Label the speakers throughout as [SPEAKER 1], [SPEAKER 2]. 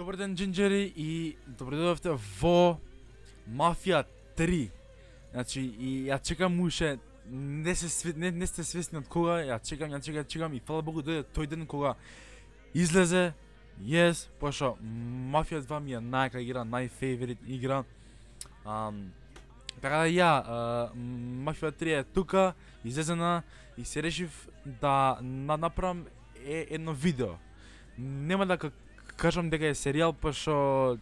[SPEAKER 1] Добър ден, джинджери, и добре дойдовте во Мафија 3. Значи, и ја чекам уште, не сте свесни од кога, ја чекам и фала Богу дојде тој ден кога излезе. Yes, пошто Мафија 2 ми е најака игра, најфейворит игра. Така да Мафија 3 е тука, излезена и се решив да направам едно видео. Нема да кажам дека е серијал, пошто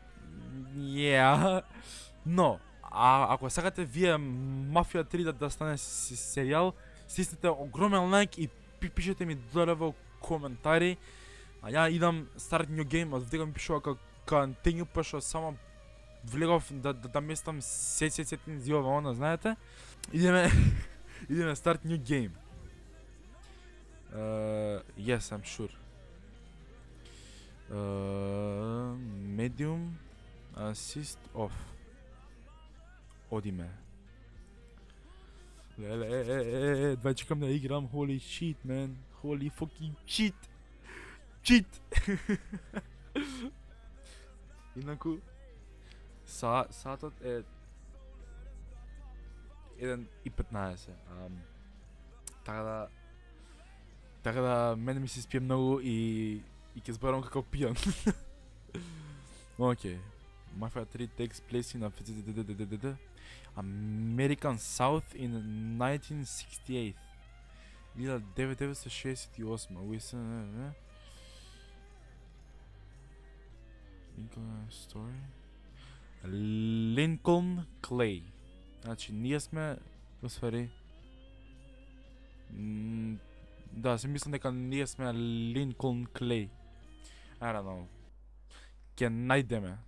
[SPEAKER 1] но ако сакате вие Мафија 3 да стане серијал, стиснете огромен лайк и пишете ми доле во коментари. А ја идам start new game, од дека ми пишува continue, пошто само влегов да местам сетин зива она, знаете? Идеме start new game. Yes, I'm sure. Medium assist off. Одиме. Леле, два чекам да играм, holy shit, man. Holy fucking shit. Cheat. Инаку сатот е 1:15. Така да мене ми се спие многу и ќе зборам како пијан. Окей. Мафија 3 takes place in American South in 1968. 1968. Lincoln Story. Lincoln Clay. Значи, ние сме, усвари, да, си мислам дека ние сме Lincoln Clay. I don't know. Ќе најдеме.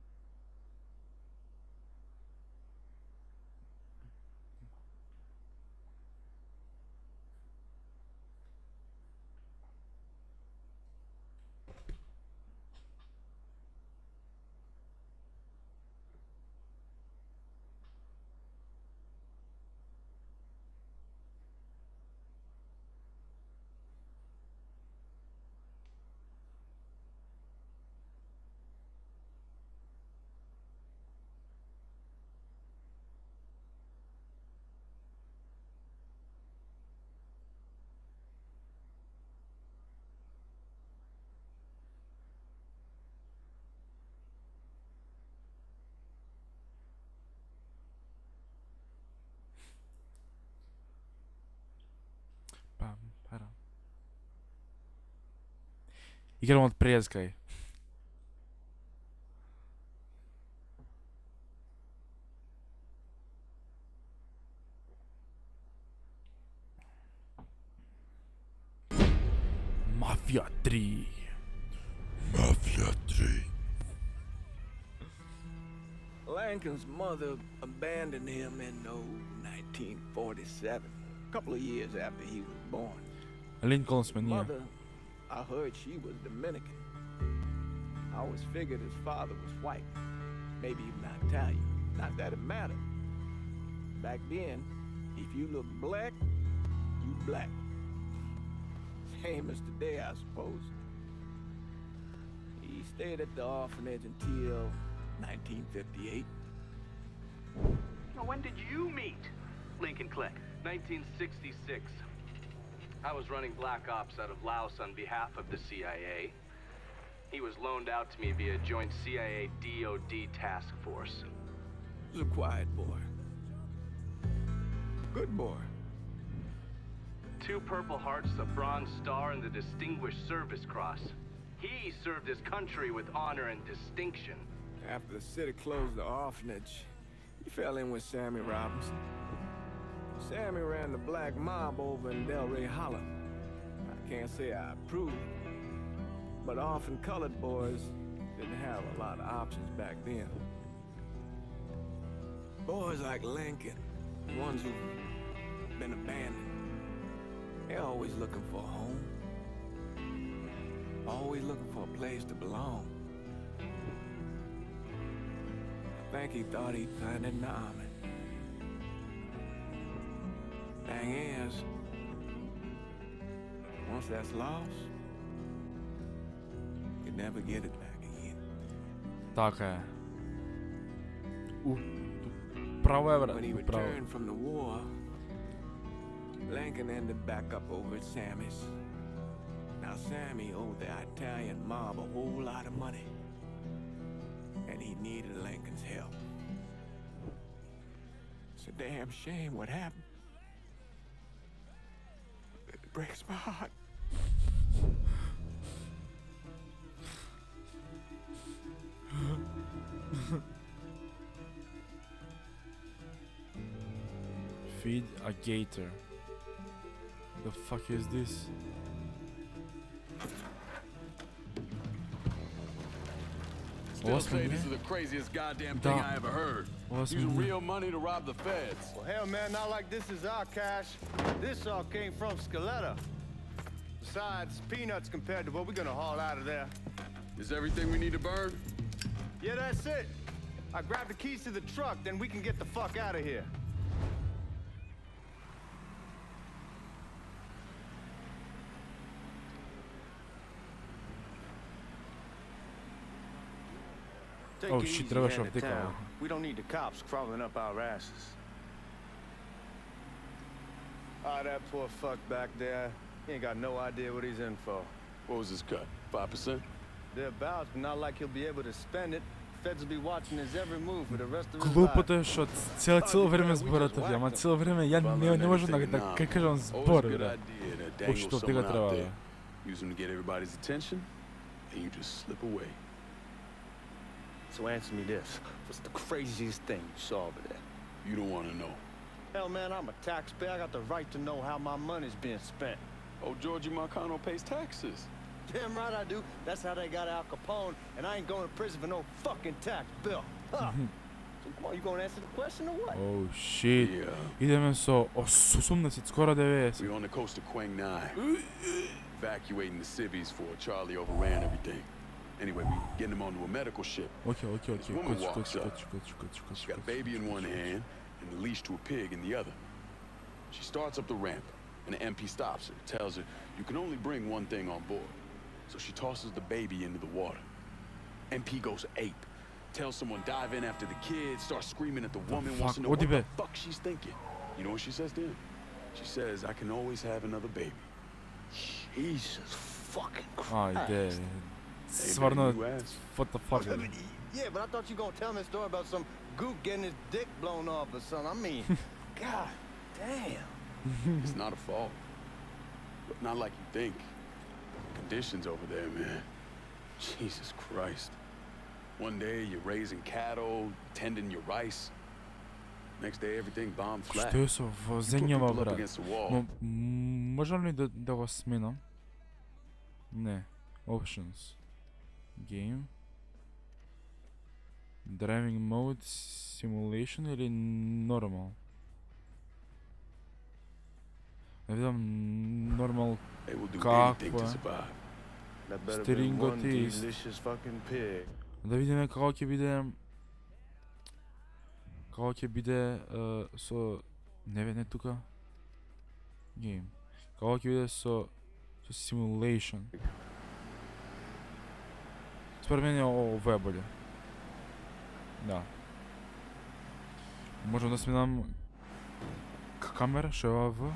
[SPEAKER 1] Играм од Приескај. Мафија 3. Мафија 3.
[SPEAKER 2] Lincoln's mother abandoned him in 1947, a couple of years after he was born.
[SPEAKER 1] Линколн сме ние.
[SPEAKER 2] Mother, I heard she was Dominican. I always figured his father was white, maybe even Italian. Not that it mattered. Back then, if you look black, you black. Same as today, I suppose. He stayed at the orphanage until 1958.
[SPEAKER 3] Now, when did you meet Lincoln Clay?
[SPEAKER 4] 1966. I was running Black Ops out of Laos on behalf of the CIA. He was loaned out to me via joint CIA-DOD task force.
[SPEAKER 2] He was a quiet boy. Good boy.
[SPEAKER 4] 2 Purple Hearts, a Bronze Star, and the Distinguished Service Cross. He served his country with honor and distinction.
[SPEAKER 2] After the city closed the orphanage, he fell in with Sammy Robinson. Sammy ran the black mob over in Delray Hollow. I can't say I approve, but often colored boys didn't have a lot of options back then. Boys like Lincoln, ones who've been abandoned, they're always looking for a home. Always looking for a place to belong. I think he thought he'd find it in the army. Thing is, once that's lost, you never get it back again.
[SPEAKER 1] Така je. Pravo je,
[SPEAKER 2] When he
[SPEAKER 1] vrat, pravo.
[SPEAKER 2] returned from the war, Lincoln ended back up over at Sammy's. Now Sammy owed the Italian mob a whole lot of money, and he needed Lincoln's help. It's a damn shame what happened. It breaks my heart.
[SPEAKER 1] Feed a gator. The fuck is this?
[SPEAKER 5] Still say this is the craziest goddamn thing I ever heard. Using real money to rob the feds.
[SPEAKER 6] Well, hell, man, not like this is our cash. This all came from Scaletta. Besides, peanuts compared to what we're gonna haul out of there.
[SPEAKER 5] Is everything we need to burn?
[SPEAKER 6] Yeah, that's it. I grabbed the keys to the truck, then we can get the fuck out of here. Take
[SPEAKER 1] Oh,
[SPEAKER 6] it
[SPEAKER 1] shit,
[SPEAKER 6] easy,
[SPEAKER 1] треба,
[SPEAKER 6] man,
[SPEAKER 1] щоб
[SPEAKER 6] in
[SPEAKER 1] втекало.
[SPEAKER 6] town. We don't need the cops crawling up our asses. Ah, that poor fuck back there. He ain't got no idea what he's in for.
[SPEAKER 5] What was his cut? 5%?
[SPEAKER 6] Thereabouts, but not like he'll be able to spend it. Feds will be watching his every move for the rest of his life.
[SPEAKER 1] Глупото е, що ціле время збирати, ама ціле время я не можу так кажу збор, бля. О, що втика треба.
[SPEAKER 5] Use them to get everybody's attention, and you just slip away.
[SPEAKER 6] So answer me this. What's the craziest thing you saw over there?
[SPEAKER 5] You don't want to know.
[SPEAKER 6] Hell, man, I'm a taxpayer. I got the right to know how my money's being spent.
[SPEAKER 5] Oh, Georgie Marcano pays taxes.
[SPEAKER 6] Damn right I do. That's how they got Al Capone, and I ain't going to prison for no fucking tax bill. Huh. So come on, you gonna answer the question or what?
[SPEAKER 1] Oh shit.
[SPEAKER 5] Yeah.
[SPEAKER 1] Ideme со 80, skoro 90.
[SPEAKER 5] We're on the coast of Quang Nai. Evacuating the civvies for Charlie overran everything. Anyway, we getting him onto a medical ship.
[SPEAKER 1] Окей.
[SPEAKER 5] This woman walks up. She got a baby in one hand and a leash to a pig in the other. She starts up the ramp, and the MP stops her, tells her, you can only bring one thing on board. So she tosses the baby into the water. MP goes ape, tells someone dive in after the kid, starts screaming at the woman, wants to know what the fuck she's thinking. You know what she says to him? She says, I can always have another baby.
[SPEAKER 6] Jesus fucking
[SPEAKER 1] Ай,
[SPEAKER 6] Christ.
[SPEAKER 1] де.
[SPEAKER 5] Hey,
[SPEAKER 1] Сварно,
[SPEAKER 5] baby, you asked.
[SPEAKER 1] what the fuck.
[SPEAKER 6] Yeah, but I thought you gonna tell me a story about some gook getting his dick blown off or something. I mean, god damn.
[SPEAKER 5] It's not a fault. But not like you think. Conditions over there, man. Jesus Christ. One day you're raising cattle, tending your rice. Next day everything bombed flat.
[SPEAKER 1] Що це
[SPEAKER 5] You
[SPEAKER 1] в
[SPEAKER 5] put
[SPEAKER 1] зеньова,
[SPEAKER 5] people up
[SPEAKER 1] брат?
[SPEAKER 5] against the wall.
[SPEAKER 1] Ну, можна ли до 8? Не. Options. Game. Driving mode, simulation или normal? Я видам normal.
[SPEAKER 5] They will do
[SPEAKER 1] Как
[SPEAKER 5] anything to
[SPEAKER 1] бы.
[SPEAKER 5] survive.
[SPEAKER 6] That better be
[SPEAKER 1] Stingo
[SPEAKER 6] one
[SPEAKER 1] taste.
[SPEAKER 6] delicious fucking pig.
[SPEAKER 1] Да видиме како ќе биде со не тука. Game. Како ќе биде со simulation. Според мен ова е боле. Да. Можам да сменам камера, што е ова?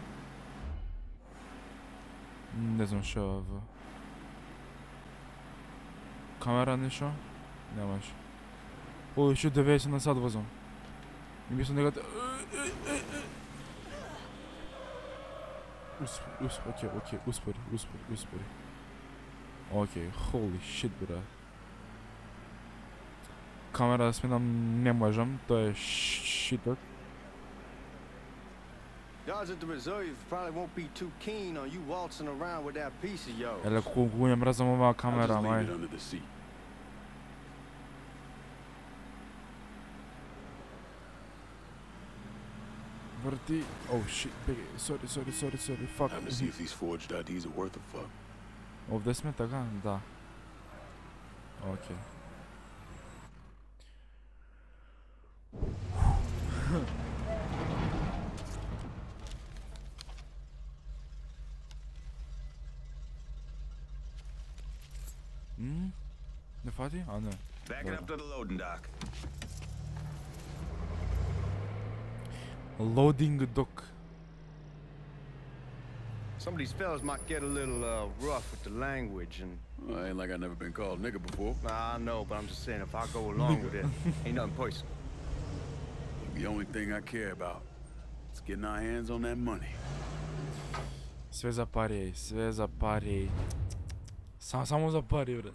[SPEAKER 1] Не знам што е ова. Камера нешто? Немаш. О, уште 90 на сат возам. И мислам дека... Окей, успори. Окей, holy shit, бра. Камера да сменам не можам, тоа е шитот.
[SPEAKER 6] Guys at the reserve probably won't be too keen on you waltzing around with that piece of yours.
[SPEAKER 1] Еле колку ја мразам оваа
[SPEAKER 5] I'll
[SPEAKER 1] камера,
[SPEAKER 5] just leave
[SPEAKER 1] мај.
[SPEAKER 5] it under the seat.
[SPEAKER 1] Врти... Oh shit, sorry, fuck.
[SPEAKER 5] Time to see if these forged IDs are worth a fuck.
[SPEAKER 1] Овде сме така? Да. Окей. Не фати? А не.
[SPEAKER 7] Back it up to the loading dock.
[SPEAKER 1] Loading dock.
[SPEAKER 6] Some of these fellas might get a little rough with the language, and
[SPEAKER 5] Well, ain't like I never been called nigga before.
[SPEAKER 6] I know, but I'm just saying if I go along with it, ain't nothing personal.
[SPEAKER 5] The only thing I care about is getting our hands on that money.
[SPEAKER 1] Sve za pare, sve za pare. Samo za pare, bre.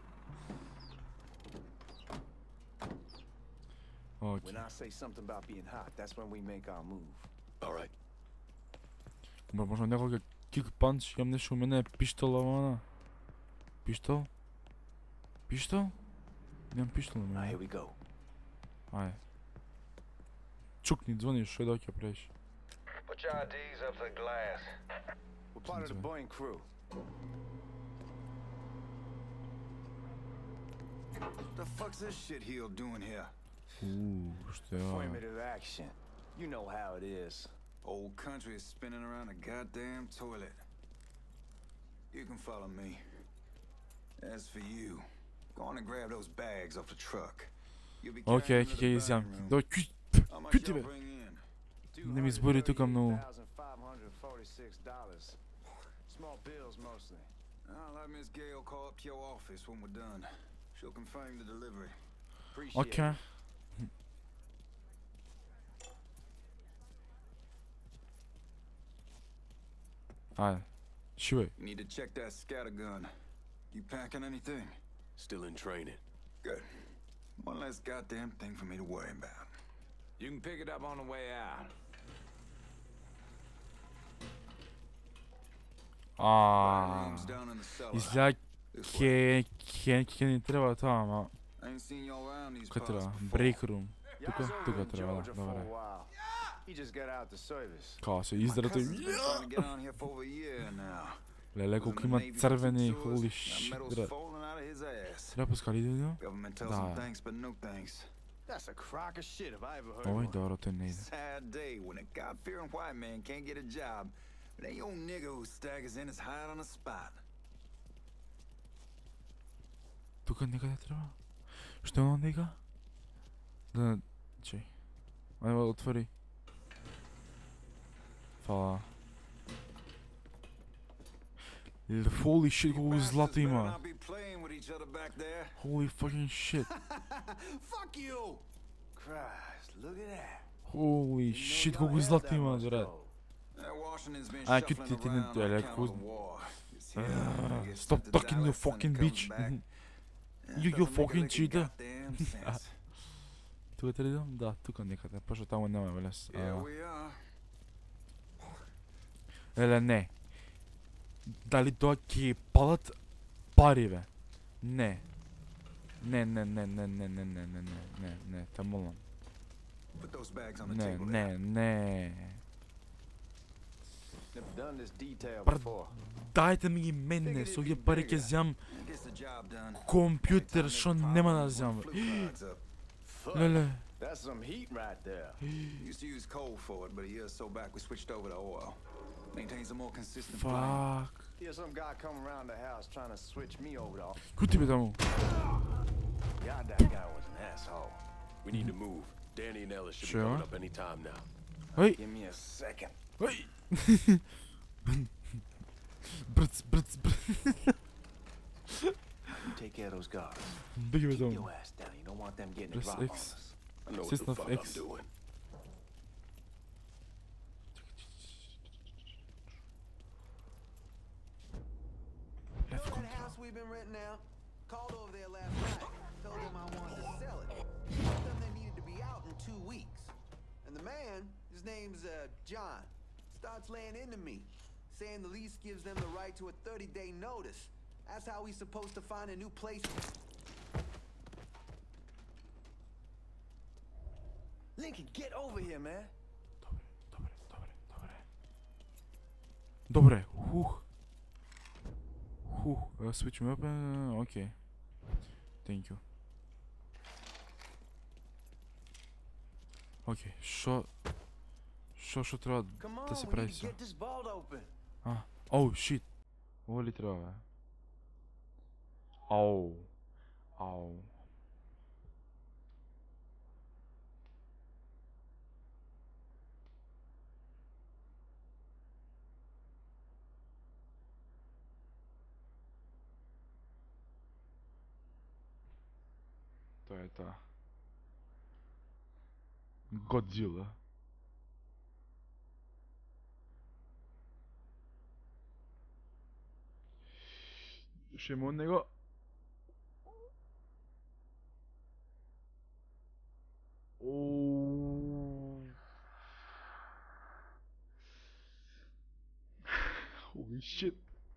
[SPEAKER 1] Ok.
[SPEAKER 2] When I say something about being hot, that's when we make our move.
[SPEAKER 5] All right.
[SPEAKER 1] Bro, možda nekoga kick punch, imam nešto u mene, pištol ona. Pištol? Pištol? Nemam pištol u
[SPEAKER 2] Now
[SPEAKER 1] mene.
[SPEAKER 2] here we go.
[SPEAKER 1] Ajde. Čukni, zvoniš, što je dok je preći.
[SPEAKER 7] Put your IDs up to the glass.
[SPEAKER 6] We're part of the Boeing crew.
[SPEAKER 7] What the fuck's this shitheel doing here?
[SPEAKER 1] Što je ovo?
[SPEAKER 2] Affirmative action. You know how it is.
[SPEAKER 7] Old country is spinning around a goddamn toilet. You can follow me. As for you, go on and grab those bags off the truck. You'll be
[SPEAKER 1] Ok,
[SPEAKER 7] carrying them to the
[SPEAKER 1] izjam.
[SPEAKER 7] bathroom.
[SPEAKER 1] Doj,
[SPEAKER 7] How much
[SPEAKER 1] küt
[SPEAKER 7] y'all
[SPEAKER 1] be.
[SPEAKER 7] bring in?
[SPEAKER 1] Ne mi zbori tu kam no.
[SPEAKER 2] $238,546. Small bills mostly.
[SPEAKER 7] I'll let Miss Gale call up to your office when we're done. She'll confirm the delivery.
[SPEAKER 2] Appreciate
[SPEAKER 1] Ok.
[SPEAKER 2] it.
[SPEAKER 1] Ajde. Šivaj.
[SPEAKER 7] You need to check that scatter gun. You packing anything?
[SPEAKER 5] Still in training.
[SPEAKER 7] Good. One less goddamn thing for me to worry about.
[SPEAKER 8] You can pick it up on the way out.
[SPEAKER 7] Rooms down in the cellar.
[SPEAKER 1] Izgleda
[SPEAKER 7] This way.
[SPEAKER 1] ke ni treba tamo.
[SPEAKER 7] I ain't seen y'all around these
[SPEAKER 1] Kaj
[SPEAKER 7] parts
[SPEAKER 1] treba?
[SPEAKER 7] before.
[SPEAKER 1] Break room.
[SPEAKER 2] Yeah, I
[SPEAKER 1] Tuka,
[SPEAKER 2] was over
[SPEAKER 1] tuka
[SPEAKER 2] in
[SPEAKER 1] treba, da,
[SPEAKER 2] Georgia for a
[SPEAKER 1] dobro.
[SPEAKER 2] while. He just got out the service.
[SPEAKER 1] Kao se
[SPEAKER 7] My
[SPEAKER 1] izdrato
[SPEAKER 7] cousin's
[SPEAKER 1] i...
[SPEAKER 7] been trying to get on here for over a year now.
[SPEAKER 1] Lele,
[SPEAKER 7] Was in
[SPEAKER 1] koliko
[SPEAKER 7] the
[SPEAKER 1] ima
[SPEAKER 7] Navy for
[SPEAKER 1] crveni,
[SPEAKER 7] 2 tours.
[SPEAKER 1] holy
[SPEAKER 7] Now
[SPEAKER 1] shit,
[SPEAKER 7] metal's
[SPEAKER 1] bre.
[SPEAKER 7] falling out of his ass.
[SPEAKER 1] Treba puskali video?
[SPEAKER 7] Government tells
[SPEAKER 1] Da.
[SPEAKER 7] him thanks, but no thanks.
[SPEAKER 2] That's a crock of shit if I ever heard
[SPEAKER 1] Ovo je
[SPEAKER 2] one.
[SPEAKER 1] dobro, to ne ide.
[SPEAKER 7] Sad day when a God-fearing white man can't get a job, but ain't your nigga who staggers in his hide on the spot.
[SPEAKER 1] Тука никъде трябва. Що е него? Да... Чай. Айде, отвори. Фала. Holy shit, колко злато
[SPEAKER 7] Better
[SPEAKER 1] има.
[SPEAKER 7] not be playing with each other back there.
[SPEAKER 1] Holy fucking shit.
[SPEAKER 7] Fuck you!
[SPEAKER 2] Christ, look at that.
[SPEAKER 1] Holy shit, колко злато има, брат.
[SPEAKER 7] Washington's been
[SPEAKER 1] Ah,
[SPEAKER 7] shuffling
[SPEAKER 1] кюттите не
[SPEAKER 7] around on
[SPEAKER 1] дойде,
[SPEAKER 7] account of
[SPEAKER 1] ако-
[SPEAKER 7] the war. This here nigga gets
[SPEAKER 1] Stop
[SPEAKER 7] sent to
[SPEAKER 1] talking, you
[SPEAKER 7] Dallas and
[SPEAKER 1] fucking
[SPEAKER 7] comes
[SPEAKER 1] bitch.
[SPEAKER 7] back.
[SPEAKER 1] You
[SPEAKER 7] Doesn't make a
[SPEAKER 1] fucking
[SPEAKER 7] lick of
[SPEAKER 1] cheater.
[SPEAKER 7] goddamn sense.
[SPEAKER 1] Тук трябва да идам? Да, тук някъде. Пъщо там няма влез.
[SPEAKER 7] Here we are.
[SPEAKER 1] Еле, не. Дали това ки падат пари, бе? Не. Не, те молам.
[SPEAKER 7] Put those bags on the
[SPEAKER 1] Не,
[SPEAKER 7] table there.
[SPEAKER 1] не.
[SPEAKER 2] Never done this detail
[SPEAKER 1] But-
[SPEAKER 2] before.
[SPEAKER 1] Дайте ми ги мене, со ги пари ке взям
[SPEAKER 7] Gets the job done.
[SPEAKER 1] компютър, шо нема да взям.
[SPEAKER 7] Fluke cards up.
[SPEAKER 2] Fuck.
[SPEAKER 1] Леле.
[SPEAKER 2] That's some heat right there.
[SPEAKER 7] Used to use coal for it, but a year or so back we switched over to oil. Maintains a more consistent flame.
[SPEAKER 1] Фак.
[SPEAKER 2] Here's some guy come around the house trying to switch me over to.
[SPEAKER 1] Кој ти бе таму?
[SPEAKER 2] God, that guy was an asshole.
[SPEAKER 5] We need to move. Danny and Ellis should
[SPEAKER 1] Sure.
[SPEAKER 5] be coming up any time now.
[SPEAKER 1] Ой,
[SPEAKER 2] Give me a second.
[SPEAKER 1] ой. Брц.
[SPEAKER 2] You take care of those guards.
[SPEAKER 1] Биги бе
[SPEAKER 2] Keep
[SPEAKER 1] таму.
[SPEAKER 2] your ass down. You don't want them getting a
[SPEAKER 1] Press
[SPEAKER 2] drop on
[SPEAKER 1] X.
[SPEAKER 2] us.
[SPEAKER 5] I know what
[SPEAKER 1] System
[SPEAKER 5] the
[SPEAKER 1] of
[SPEAKER 5] fuck
[SPEAKER 1] X.
[SPEAKER 5] I'm doing.
[SPEAKER 1] Left
[SPEAKER 9] Know that
[SPEAKER 1] control.
[SPEAKER 9] house we've been renting out? Called over there last night. Told them I wanted to sell it. Told them they needed to be out in 2 weeks. And the man, his name's John, starts laying into me, saying the lease gives them the right to a 30-day notice. That's how he's supposed to find a new place.
[SPEAKER 2] Lincoln, get over here, man.
[SPEAKER 1] Добре. Хух. Switch weapon. Окей. Thank you. Окей. Шо трябва
[SPEAKER 2] Come on,
[SPEAKER 1] да се
[SPEAKER 2] we
[SPEAKER 1] прави
[SPEAKER 2] need to
[SPEAKER 1] сега?
[SPEAKER 2] get this vault open.
[SPEAKER 1] Оу, shit. Ovo li treba, bе? Au. to je to. Godzilla. Još imamo od nego. Holy shit.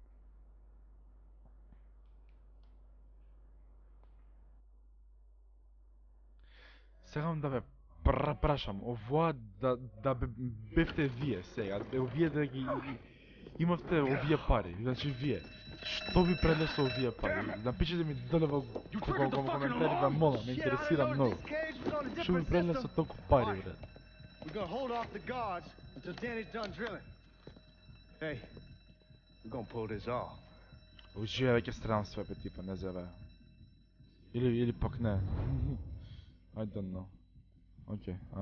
[SPEAKER 1] Сега да ве прашам, ова да бевте вие сега, вие да ги имавте овие пари, значи вие, што ви пренесо овие пари? Напишете ми доле во коментари, ве молам, ме интересира многу. Што ви пренесо толку пари, брат?
[SPEAKER 6] We're gonna hold off the guards until Danny's done drilling. Hey, we're gonna pull this off.
[SPEAKER 1] Уживе веќе странство е типа, не зеве. Или пак не. I don't know. Okay.
[SPEAKER 6] Jesus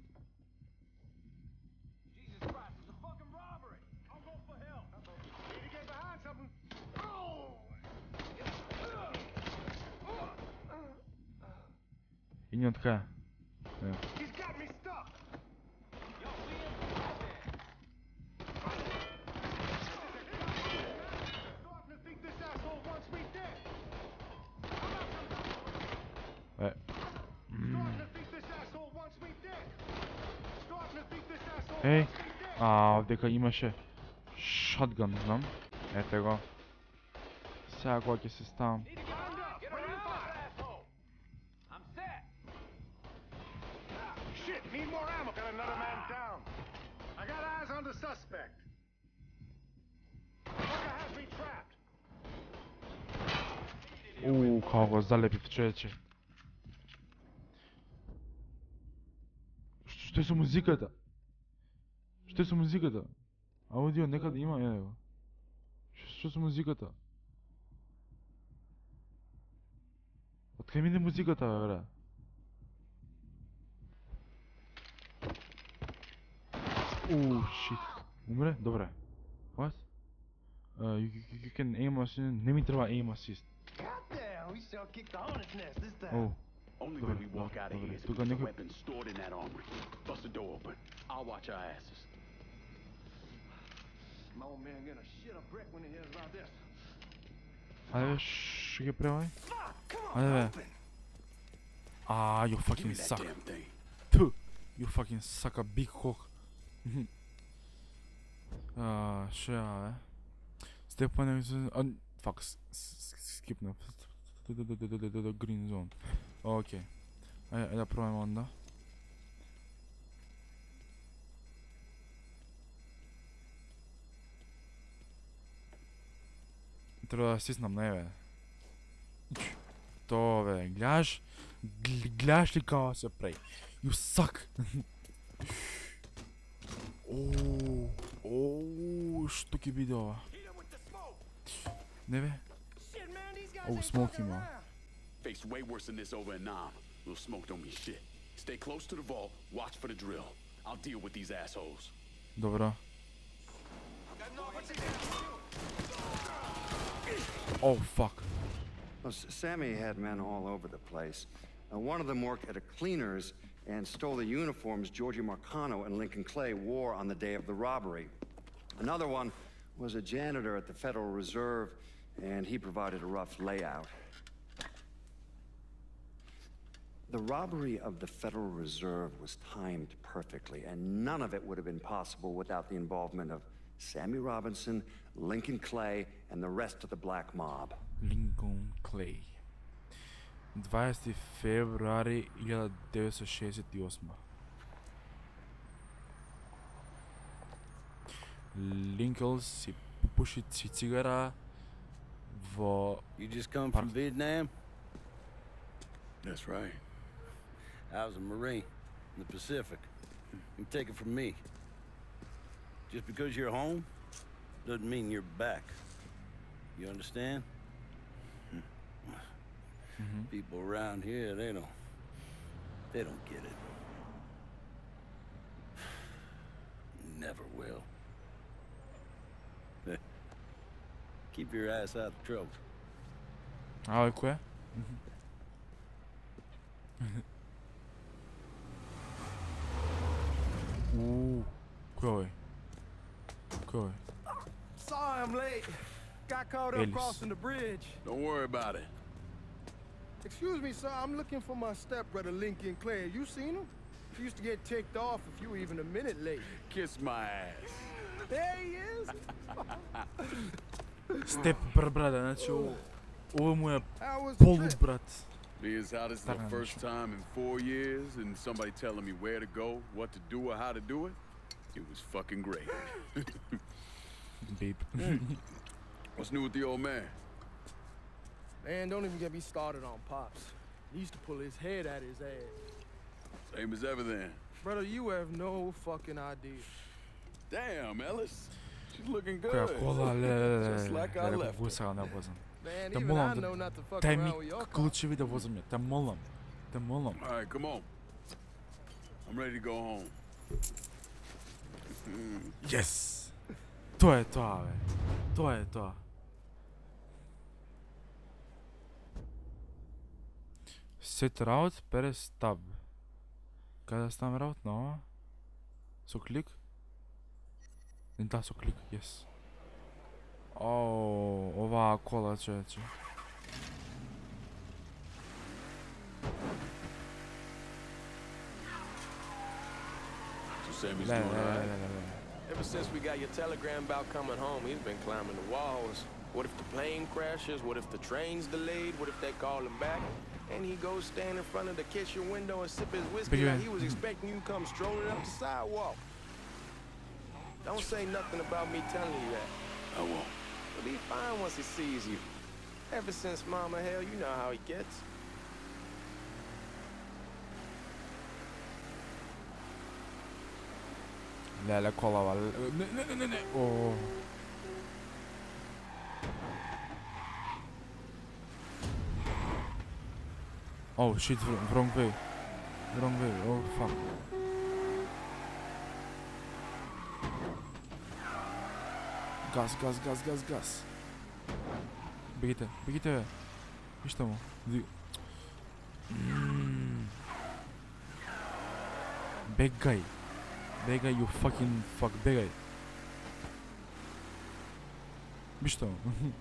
[SPEAKER 6] Christ, it's a fucking robbery. I'll go for help. Need to get behind something.
[SPEAKER 1] И не така.
[SPEAKER 6] He's got me stuck. Yo, we in starting to think this asshole wants me dead.
[SPEAKER 1] Еј, овдека имаше шотган, знам. Ете го. Сега кога ќе се ставам. Како го залепив човече. Што е со музиката? Што е со музиката? Аудио некаде има, еве го. Што со музиката? Откај мине музиката, бе, бре? Shit. Умре? Добре. What? You can aim assist. Не ми треба aim assist.
[SPEAKER 5] Only when we walk out of here is the weapons stored in that armory. Bust the door open. I'll watch our asses.
[SPEAKER 6] My old man gonna shit a brick when he hears about this.
[SPEAKER 1] Айде, ще ги превай. Айде, бе. You fucking suck. Ту! You fucking suck a big cock. Ще, бе. Степане... Fuck, skip на... Green zone. Окей. Ajde da probajmo onda. Treba da stisnem ne, bе. To, bе, gledaš li kao se prej? You suck! Što ki vidi ova? Ne, be? Smoke ima.
[SPEAKER 5] Faced way worse than this over in Nam. Little smoke don't mean shit. Stay close to the vault, watch for the drill. I'll deal with these assholes.
[SPEAKER 1] Dobro. Oh, fuck.
[SPEAKER 10] Well, Sammy had men all over the place. One of them worked at a cleaner's and stole the uniforms Georgie Marcano and Lincoln Clay wore on the day of the robbery. Another one was a janitor at the Federal Reserve, and he provided a rough layout. The robbery of the Federal Reserve was timed perfectly, and none of it would have been possible without the involvement of Sammy Robinson, Lincoln Clay, and the rest of the Black Mob.
[SPEAKER 1] Lincoln Clay. 20 februari 1968. Lincoln si puši cigara vo...
[SPEAKER 11] You just come from Vietnam?
[SPEAKER 5] That's right.
[SPEAKER 11] I was a Marine in the Pacific. You take it from me. Just because you're home doesn't mean you're back. You understand? People around here, they don't get it. Never will. Keep your ass out of trouble.
[SPEAKER 1] A ovo je koje? Ko je ovaj? Ko je ovaj?
[SPEAKER 6] Sorry I'm late. Got caught up
[SPEAKER 1] Ellis.
[SPEAKER 6] crossing the bridge.
[SPEAKER 5] Don't worry about it.
[SPEAKER 6] Excuse me, sir. I'm looking for my stepbrother, Lincoln Clay. You seen him? He used to get ticked off if you were even a minute late.
[SPEAKER 5] Kiss my ass.
[SPEAKER 6] There he is.
[SPEAKER 1] Step brada, znači ovo mu je
[SPEAKER 6] How was the
[SPEAKER 1] polu
[SPEAKER 6] trip?
[SPEAKER 1] brat.
[SPEAKER 5] Being how this is the first time in 4 years and somebody telling me where to go, what to do, or how to do it, it was fucking great.
[SPEAKER 1] Babe.
[SPEAKER 5] What's new with the old man?
[SPEAKER 6] Man, don't even get me started on Pops. He used to pull his head out his ass.
[SPEAKER 5] Same as ever then.
[SPEAKER 6] Brother, you have no fucking idea.
[SPEAKER 5] Damn, Ellis. She's looking good.
[SPEAKER 1] Coca-Cola,
[SPEAKER 5] Just like I left her.
[SPEAKER 1] Vusala ne vozim.
[SPEAKER 6] Man,
[SPEAKER 1] Te
[SPEAKER 6] even I
[SPEAKER 1] molim,
[SPEAKER 6] know not to fuck
[SPEAKER 1] daj mi
[SPEAKER 6] around with your car.
[SPEAKER 1] ključevi da vozim je. Te molim. Te molim.
[SPEAKER 5] All right, come on. I'm ready to go home.
[SPEAKER 1] Yes! To je to, ave. To je to. Set route, press tab. Kada stavim route? Na ova? Su klik? Da, su klik, yes. Ova kola čeće.
[SPEAKER 5] So Sammy's doing all right.
[SPEAKER 12] Ever since we got your telegram about coming home, he's been climbing the walls. What if the plane crashes? What if the train's delayed? What if they call him back? And he goes stand in front of the kitchen window and sip his whiskey like he was expecting you to come strolling up the sidewalk. Don't say nothing about me telling you that.
[SPEAKER 5] I won't.
[SPEAKER 12] He'll be fine once he sees you. Ever since Mama Hell, you know how he gets.
[SPEAKER 1] La kola var. Ne. Oh. Oh shit, wrong way. Wrong way, oh fuck. Gaz. Бегите. Виж му. Бегай, you fucking fuck, бегай. Виж му.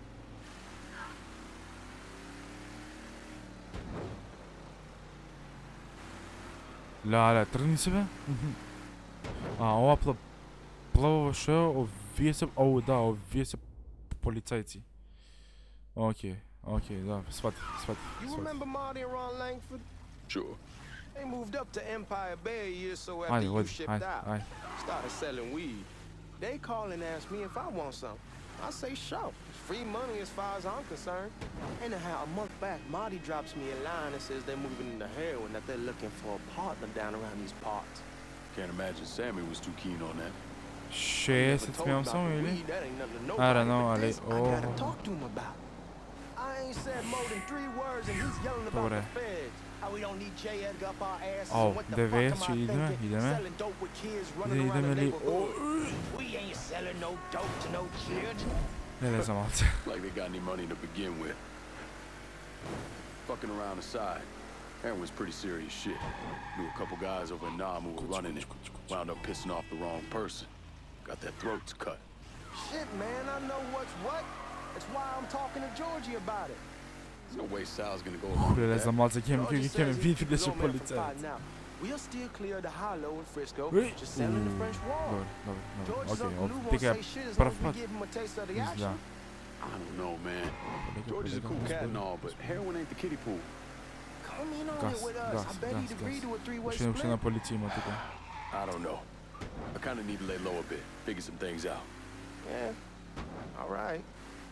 [SPEAKER 1] Ля, тръгни се бе. Ова плаваше, овие се, овие се полицайци. Окей, да, сватих.
[SPEAKER 12] You remember Marty and Ron Langford?
[SPEAKER 5] Sure.
[SPEAKER 12] They moved up to Empire Bay a year or so after you shipped out. Started selling weed. They call and ask me if I want some. I say sure. It's free money as far as I'm concerned. Anyhow, a month back, Marty drops me a line and says they're moving into heroin, that they're looking for a partner down around these parts.
[SPEAKER 5] Can't imagine Sammy was too keen on that.
[SPEAKER 1] Ще се смеям само или? I don't know, али...
[SPEAKER 12] I gotta talk to him about. I ain't said more than 3 words and he's yelling about the feds. How we don't need J. Edgar up our asses and what the fuck am I thinking? Selling dope with kids running around the neighborhood. We ain't selling no dope to no children.
[SPEAKER 1] Не знам.
[SPEAKER 5] Like they got any money to begin with. Fucking around the side. Heroin's pretty serious shit. Knew a couple guys over in Nam who were running it. Wound up pissing off the wrong person. Got their throats cut.
[SPEAKER 12] Shit, man, I know what's what. That's why I'm talking to Georgie about it.
[SPEAKER 5] There's no way Sal's gonna go along
[SPEAKER 1] Kurde,
[SPEAKER 5] with
[SPEAKER 1] za
[SPEAKER 5] that.
[SPEAKER 1] malce kemi vidjeti da će policajac.
[SPEAKER 12] We'll still clear the hollow in Frisco, just selling the French wall.
[SPEAKER 1] Dobro. Okej, tega je prav pad. Izgleda.
[SPEAKER 5] I don't know, man. George is a cool cat and all, but heroin ain't the kiddie pool.
[SPEAKER 12] Come in on it with us. I bet he'd agree to a 3-way split.
[SPEAKER 1] Ще на полиция има тук.
[SPEAKER 5] I don't know. I kind of need to lay low a bit, figure some things out.
[SPEAKER 12] Yeah, all right.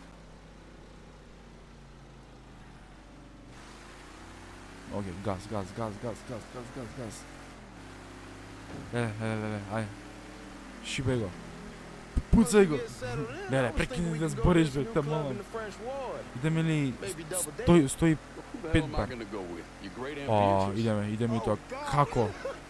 [SPEAKER 1] Окей, газ. Ай. Шибай го. Pucaj go. Ne, prekini da zboriš bе, te molim. Ideme li stoji 5 bar. Ideme i to. Kako?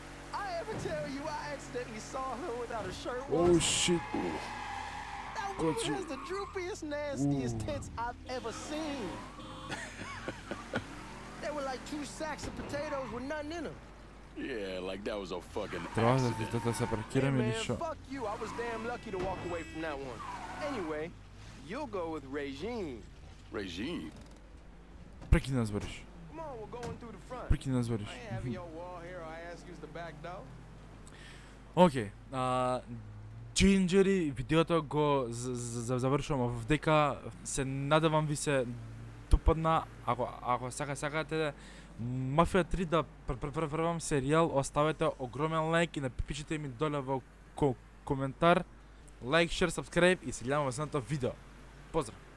[SPEAKER 1] Oh shit.
[SPEAKER 12] That was the droopiest, nastiest tits I've ever seen. They were
[SPEAKER 6] like 2 sacks of potatoes with nothing in them.
[SPEAKER 5] Yeah, like that was a fucking
[SPEAKER 1] Трябва
[SPEAKER 5] accident.
[SPEAKER 1] да се
[SPEAKER 12] Hey
[SPEAKER 1] паркираме
[SPEAKER 12] man,
[SPEAKER 1] или шо?
[SPEAKER 12] fuck you. I was damn lucky to walk away from that one. Anyway, you'll go with Regine.
[SPEAKER 5] Regime?
[SPEAKER 1] Преки да збориш.
[SPEAKER 12] Come on, we're going through the front.
[SPEAKER 1] Преки да збориш.
[SPEAKER 12] I ain't having your wall here or I ask you the back door.
[SPEAKER 1] Окей. Джинджери видеото го завршувам овдека. Се надевам ви се допадна. Ако сакате Мафија 3 да препревам серијал, оставете огромен лайк и напишете ми доле во коментар. Лайк, шер, сабскрайб и се гледаме во следното видео. Поздрав!